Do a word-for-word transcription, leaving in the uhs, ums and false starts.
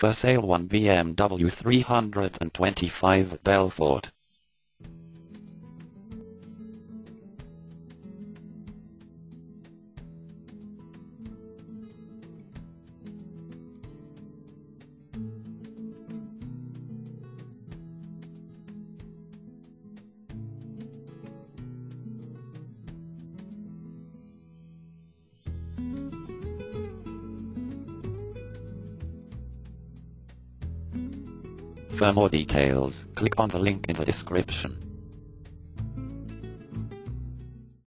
For sale one B M W three twenty-five at Belfort. For more details, click on the link in the description.